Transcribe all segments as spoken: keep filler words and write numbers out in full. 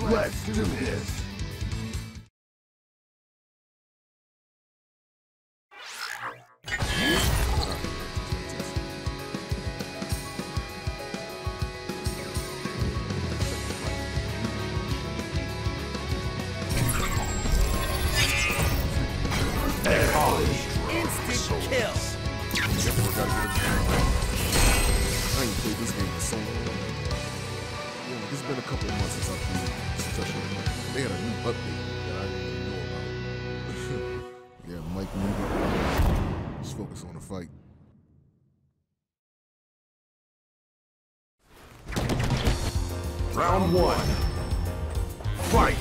Let's do this. Instant kill. I ain't played this game in so long. Yeah, it's been a couple of months since I played since I showed. They had a new update that I didn't even know about. Yeah, Mike Newton. Just focus on the fight. Round one. Fight.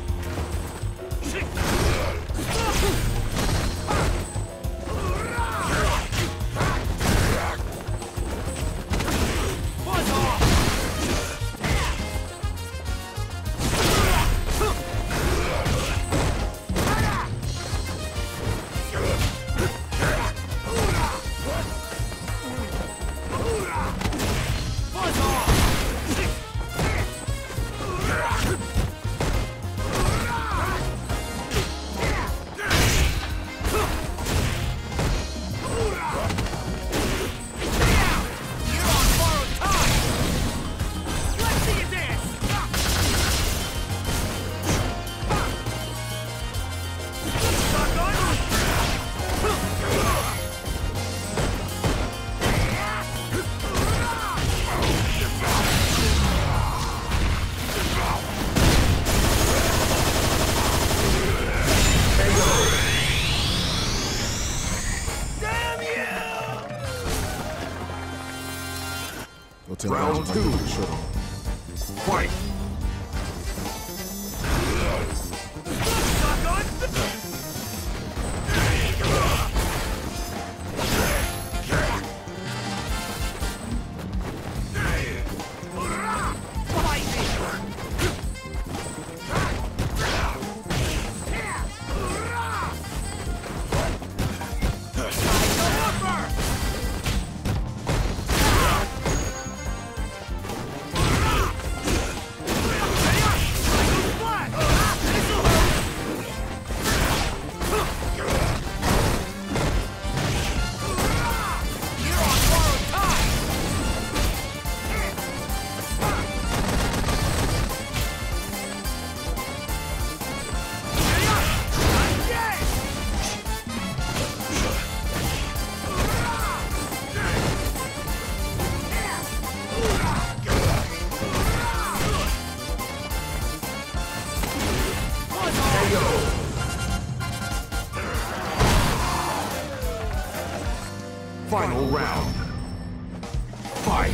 Round two. Fight. Final round. Fight.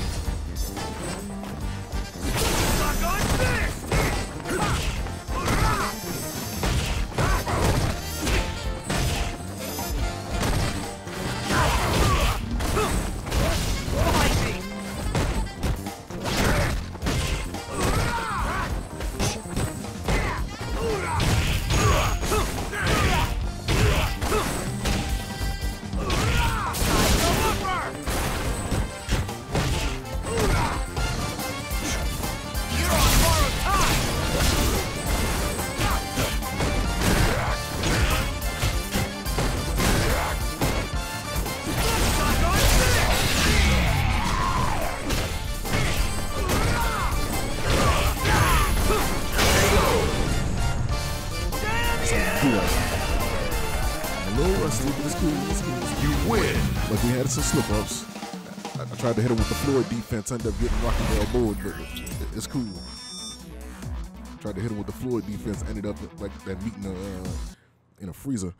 You win. Like we had some slip-ups. I, I tried to hit him with the Floyd defense, ended up getting Rocky Balboa, but it, it's cool. Tried to hit him with the Floyd defense, ended up like that meat in a, uh, in a freezer.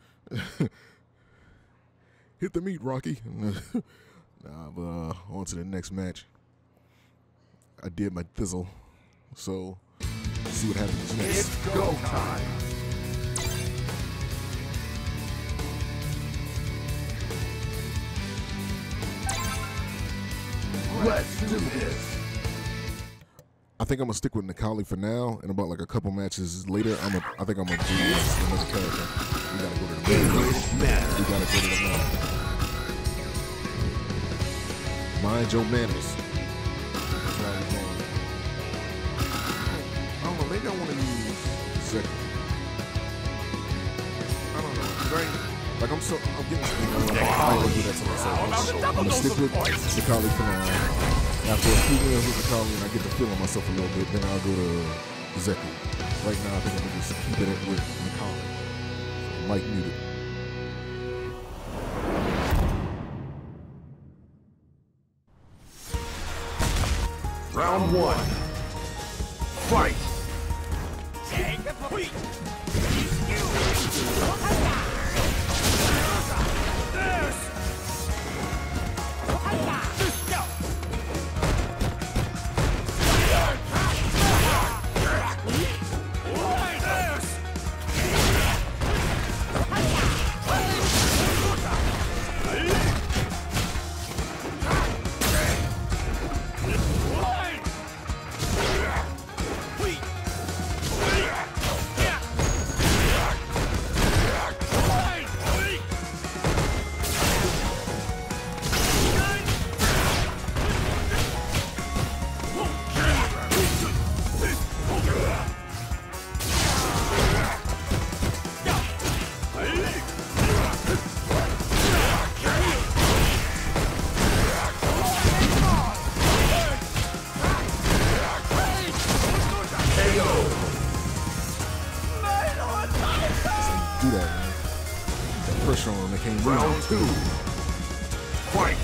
Hit the meat, Rocky. Nah, but uh, on to the next match. I did my thizzle, so let's see what happens next. It's go time. Let's do this. I think I'm gonna stick with Necalli for now, and about like a couple matches later, I'm a, I think I'm gonna do another character. We gotta go to the match. We gotta go to the match. Mind your manners. That's why we're going. I don't know. Maybe I want to use I'm gonna stick with the Kali for now. After a few wins with the Kali and I get to feeling myself a little bit, then I'll go to Zeku. Right now, I think I'm gonna just keep it at with Nikali. So Mike muted. Round one. Fight! Take the point! Do that, man. That pressure on them, they can't move. Round two. Fight!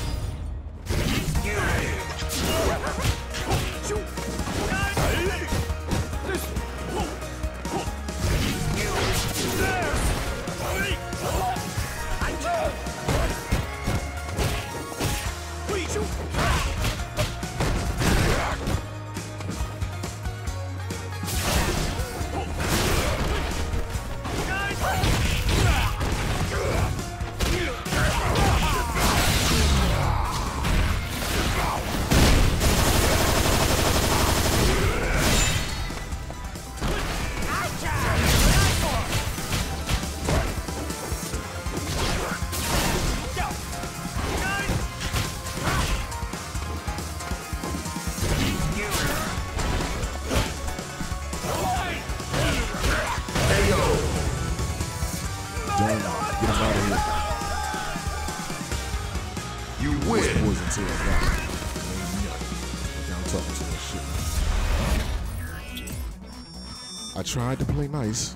You win. Poison to that guy. Okay, I'm talking to that shit. I tried to play nice.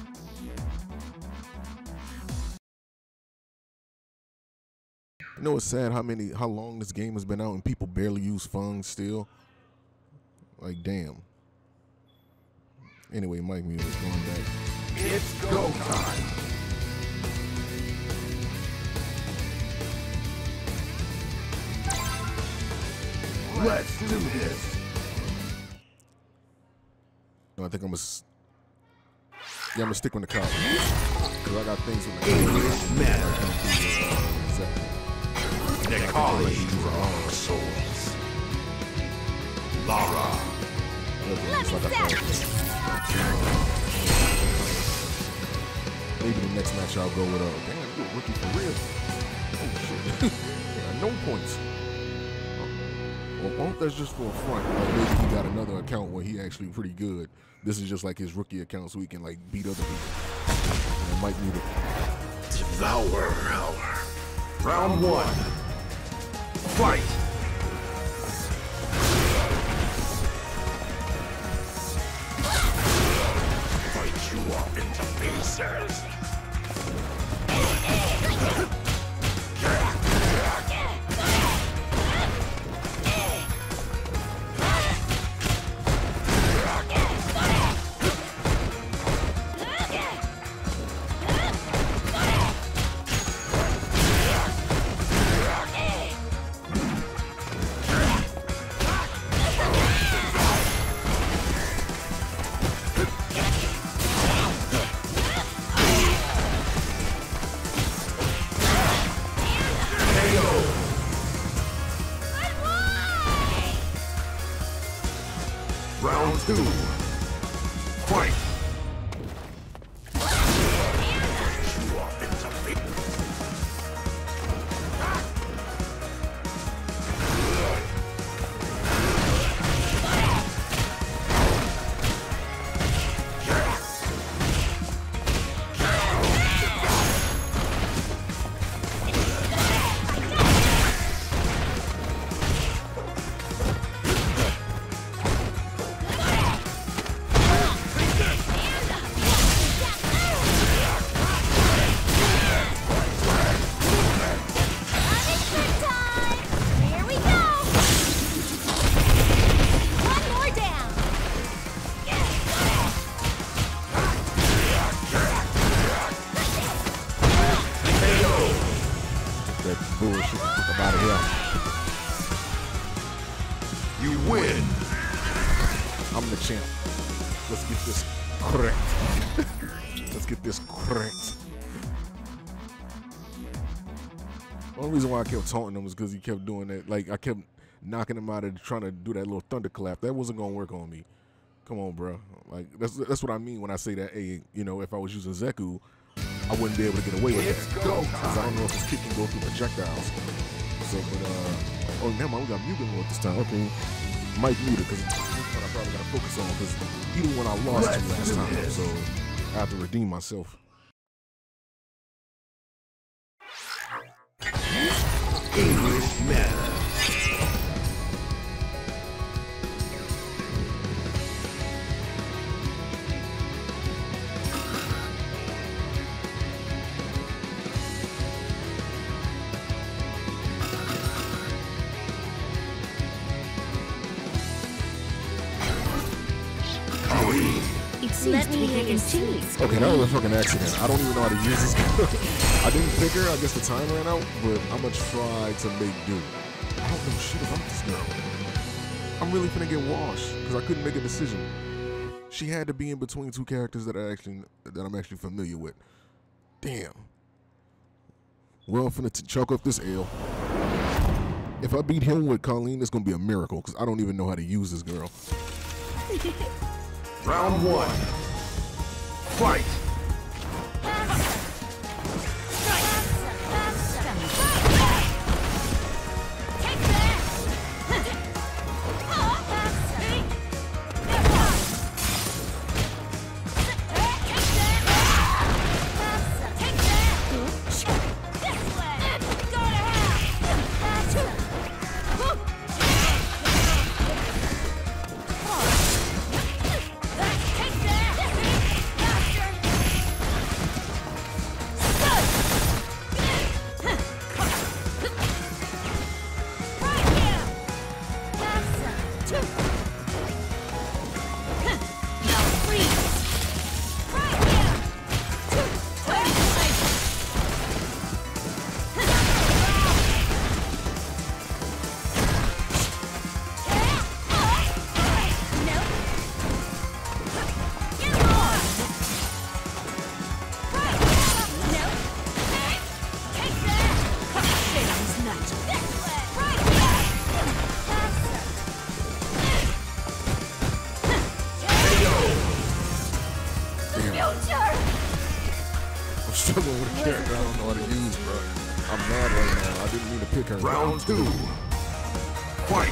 You know it's sad how many, how long this game has been out and people barely use funds still. Like damn. Anyway, Mike Muse is going back. It's go time. Let's do this. No, I think I'm gonna. Yeah, I'm gonna stick on the couch. Cause I got things with the English manner. Exactly. Nikali strong souls. Lara. Maybe the next match I'll go with a. Damn, you a rookie for real. Oh shit. Yeah, no points. Well, that's just for a front. Like maybe he got another account where he actually pretty good. This is just like his rookie account, so he can like beat other people. And Mike need it. Devour hour. Round one. Fight. Fight you up into pieces. Round two. Fight. I'm the champ. Let's get this correct. Let's get this correct. The only reason why I kept taunting him was because he kept doing that. Like, I kept knocking him out and trying to do that little thunderclap. That wasn't going to work on me. Come on, bro. Like, that's that's what I mean when I say that, hey, you know, if I was using Zeku, I wouldn't be able to get away with It's that. go Because I don't know if his kick can go through projectiles. So, but, uh, oh, never mind, we got Mugen Lord this time. Okay. Mike muted because this one I probably got to focus on because he the one I lost to last time. So, I have to redeem myself. English meta. Let me hear your cheese. Okay, that was a fucking accident. I don't even know how to use this girl. I didn't pick her. I guess the time ran out, but I'm gonna try to make do. I don't know shit about this girl. I'm really finna get washed because I couldn't make a decision. She had to be in between two characters that I actually that I'm actually familiar with. Damn. Well, I'm finna t chalk up this L. If I beat him with Colleen, it's gonna be a miracle because I don't even know how to use this girl. Round one. Fight! Struggling with a character I don't know how to use, bro. I'm mad right now. I didn't mean to pick her. Round two. Fight!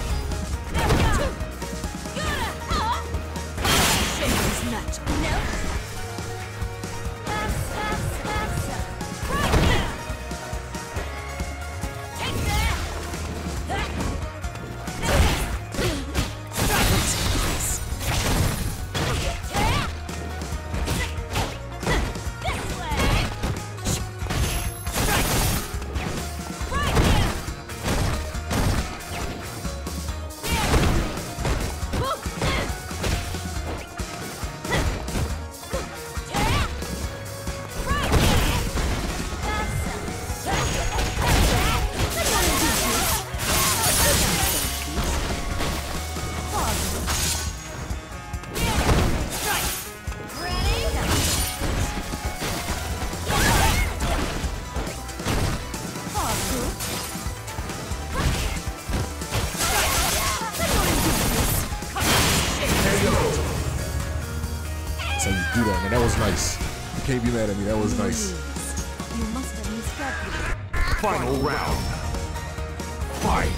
So you do that, man. That was nice. You can't be mad at me. That was nice. You must have miscalculated. Final round. Fight!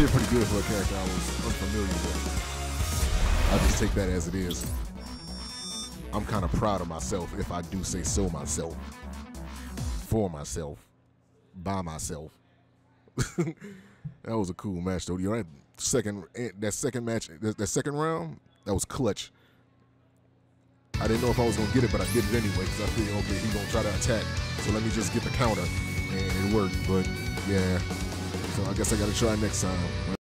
did pretty good for a character I was unfamiliar with. I just take that as it is. I'm kind of proud of myself if I do say so myself. For myself. By myself. That was a cool match though. You're right. Second, that second match, that, that second round, that was clutch. I didn't know if I was gonna get it, but I did it anyway because I figured, okay, he's gonna try to attack, so let me just get the counter, and it worked. But yeah, so I guess I gotta try next time.